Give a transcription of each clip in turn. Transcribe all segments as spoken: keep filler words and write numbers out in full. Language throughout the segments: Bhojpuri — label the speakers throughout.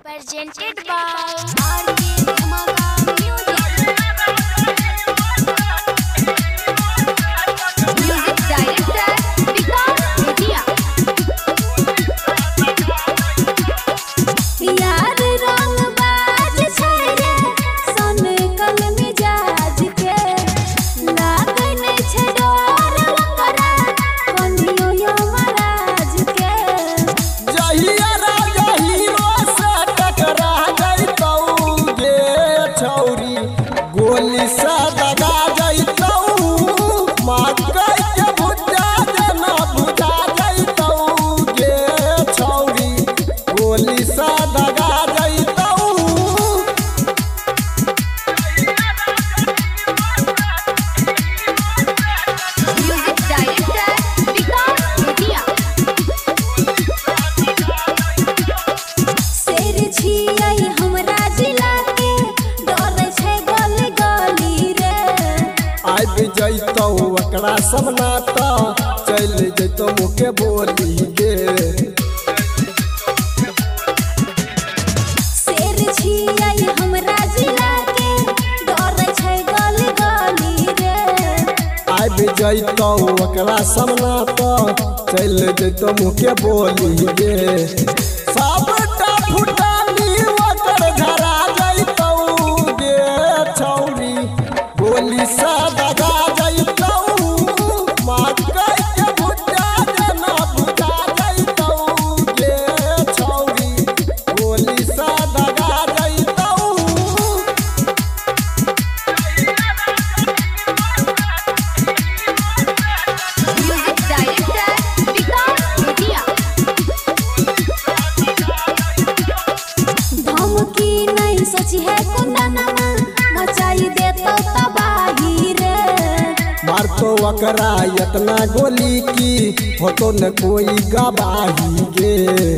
Speaker 1: presented by R K Dhamaka Music. Music director Vikas Bhatia. यार रंग बाज छैरे सन कल मिजाज के लागन छै डर ओकरा कनियो यमराज के
Speaker 2: जहिया राजा हीरो से टकरा जइतौ गे छौरी गोली से दगा जइतौ मकई के भुजा जना बुझा जइतौ गे छौरी गोली से दगा जइतौ।
Speaker 1: Music director Vikas Bhatia. शेर छियै हमरा जिला के डर छै गली गली रे
Speaker 2: आबि जइतौ ओकरा सब नाता चल जइतौ मुके बोली गे
Speaker 1: शेर छियै हमरा जिला के डर छै गली गली रे
Speaker 2: आबि जइतौ ओकरा सब नाता चल जइतौ मुके बोली गे सबटा फुटानी ओकर धरा जइतौ गे छौरी गोली से दगा जइतौ मकई के भुजा जना बुझा जइतौ गे छौरी गोली से दगा जइतौ।
Speaker 1: Music director Vikas Bhatia. धमकी नहीं सोची है कुंदनमा मचाई देतो तबाही रे
Speaker 2: मारतो ओकरा इतना गोली की होतो न कोई गवाही गे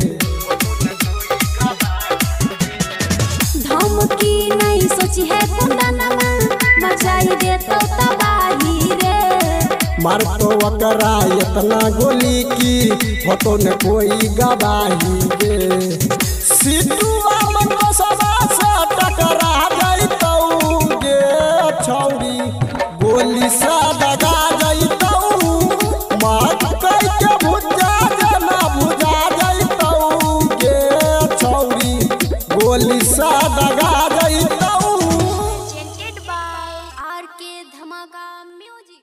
Speaker 1: धमकी नहीं सोची है कुंदनमा मचाई देतो तबाही रे
Speaker 2: मारतो ओकरा इतना गोली की होतो न कोई गवाही गे सिद्धू मन को सब